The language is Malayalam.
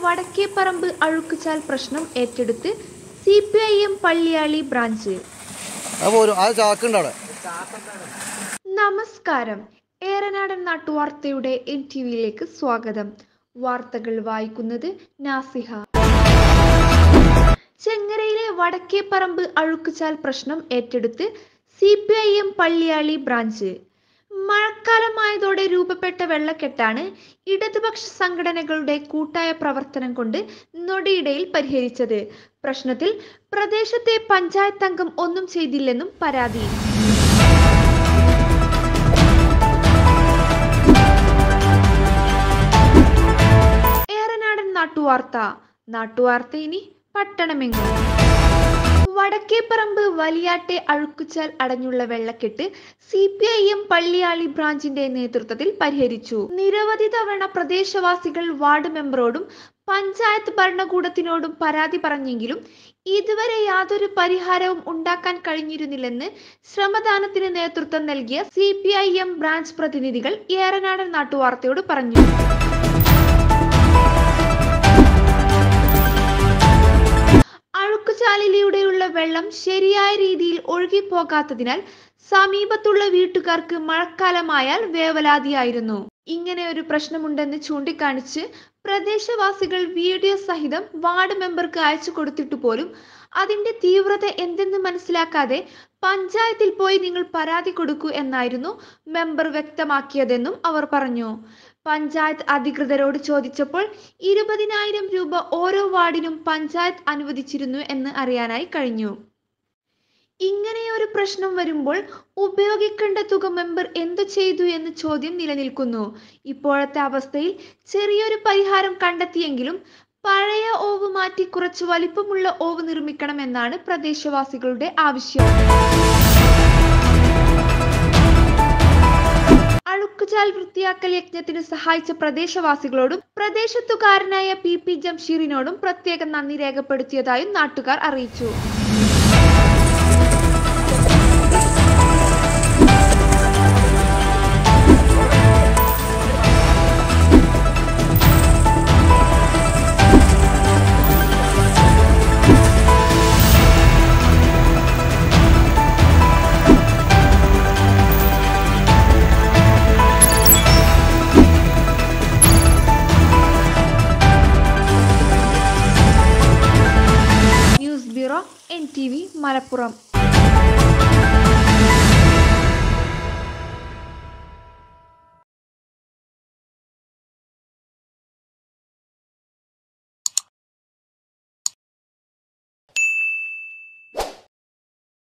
വടക്കേപ്പറമ്പ് അഴുക്കുചാൽ പ്രശ്നം ഏറ്റെടുത്ത് CPIM പള്ളിയാളി ബ്രാഞ്ച്. നമസ്കാരം, ഏറനാടൻ നാട്ടുവാർത്തയുടെ NTVയിലേക്ക് സ്വാഗതം. വാർത്തകൾ വായിക്കുന്നത് നാസിഹ. ചെങ്ങരയിലെ വടക്കേപ്പറമ്പ് അഴുക്കുചാൽ പ്രശ്നം ഏറ്റെടുത്ത് CPIM പള്ളിയാളി ബ്രാഞ്ച്. മഴക്കാലമായതോടെ രൂപപ്പെട്ട വെള്ളക്കെട്ടാണ് ഇടതുപക്ഷ സംഘടനകളുടെ കൂട്ടായ പ്രവർത്തനം കൊണ്ട് നൊടിയിടയിൽ പരിഹരിച്ചത്. പ്രശ്നത്തിൽ പ്രദേശത്തെ പഞ്ചായത്ത് അംഗം ഒന്നും ചെയ്തില്ലെന്നും പരാതി. ഏറനാടൻ നാട്ടുവാർത്ത ഇനി പട്ടണമെങ്ങും. വടക്കേപ്പറമ്പ് വലിയാട്ടെ അഴുക്കുചാൽ അടഞ്ഞുള്ള വെള്ളക്കെട്ട് CPIM പള്ളിയാളി ബ്രാഞ്ചിന്റെ നേതൃത്വത്തിൽ പരിഹരിച്ചു. നിരവധി തവണ പ്രദേശവാസികൾ വാർഡ് മെമ്പറോടും പഞ്ചായത്ത് ഭരണകൂടത്തിനോടും പരാതി പറഞ്ഞെങ്കിലും ഇതുവരെ യാതൊരു പരിഹാരവും ഉണ്ടാക്കാൻ കഴിഞ്ഞിരുന്നില്ലെന്ന് ശ്രമദാനത്തിന് നേതൃത്വം നൽകിയ CPIM ബ്രാഞ്ച് പ്രതിനിധികൾ ഏറനാടൻ നാട്ടുവാർത്തയോട് പറഞ്ഞു. അഴുക്കുചാലിലൂടെയുള്ള വെള്ളം ശരിയായ രീതിയിൽ ഒഴുകിപ്പോകാത്തതിനാൽ സമീപത്തുള്ള വീട്ടുകാർക്ക് മഴക്കാലമായാൽ വേവലാതിയായിരുന്നു. ഇങ്ങനെ ഒരു പ്രശ്നമുണ്ടെന്ന് ചൂണ്ടിക്കാണിച്ച് പ്രദേശവാസികൾ വീഡിയോ സഹിതം വാർഡ് മെമ്പർക്ക് അയച്ചു കൊടുത്തിട്ടു പോലും അതിന്റെ തീവ്രത എന്തെന്ന് മനസ്സിലാക്കാതെ പഞ്ചായത്തിൽ പോയി നിങ്ങൾ പരാതി കൊടുക്കൂ എന്നായിരുന്നു മെമ്പർ വ്യക്തമാക്കിയതെന്നും അവർ പറഞ്ഞു. പഞ്ചായത്ത് അധികൃതരോട് ചോദിച്ചപ്പോൾ 20,000 രൂപ ഓരോ വാർഡിനും പഞ്ചായത്ത് അനുവദിച്ചിരുന്നു എന്ന് അറിയാനായി കഴിഞ്ഞു. ഇങ്ങനെയൊരു പ്രശ്നം വരുമ്പോൾ ഉപയോഗിക്കേണ്ട തുക മെമ്പർ എന്തു ചെയ്തു എന്ന ചോദ്യം നിലനിൽക്കുന്നു. ഇപ്പോഴത്തെ അവസ്ഥയിൽ ചെറിയൊരു പരിഹാരം കണ്ടെത്തിയെങ്കിലും പഴയ ഓവ് മാറ്റി കുറച്ച് വലിപ്പമുള്ള ഓവ് നിർമ്മിക്കണമെന്നാണ് പ്രദേശവാസികളുടെ ആവശ്യം. അഴുക്കുചാൽ വൃത്തിയാക്കൽ യജ്ഞത്തിന് സഹായിച്ച പ്രദേശവാസികളോടും പ്രദേശത്തുകാരനായ PP ജംഷീറിനോടും പ്രത്യേകം നന്ദി രേഖപ്പെടുത്തിയതായും നാട്ടുകാർ അറിയിച്ചു. NTV മലപ്പുറം.